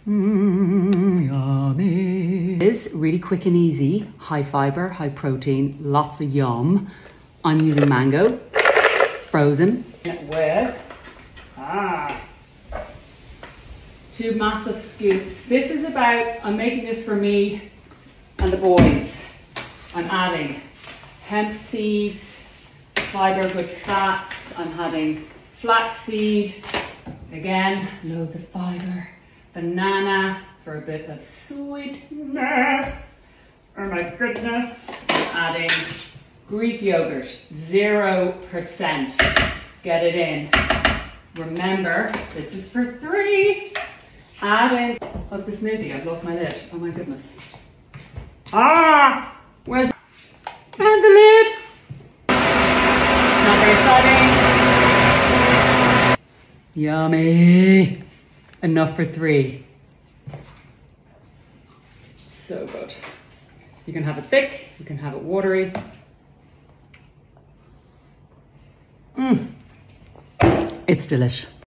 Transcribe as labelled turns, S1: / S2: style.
S1: Yummy. It is really quick and easy, high fiber, high protein, lots of yum. I'm using mango, frozen, with 2 massive scoops. This is about, I'm making this for me and the boys. I'm adding hemp seeds, fiber, good fats. I'm having flaxseed, again, loads of fiber. Banana for a bit of sweetness. Oh my goodness. I'm adding Greek yogurt, 0%. Get it in. Remember, this is for 3. Add in of the smoothie. I've lost my lid. Oh my goodness. Where's and the lid? Not very exciting. Yummy. Enough for 3. So good. You can have it thick, you can have it watery. It's delish.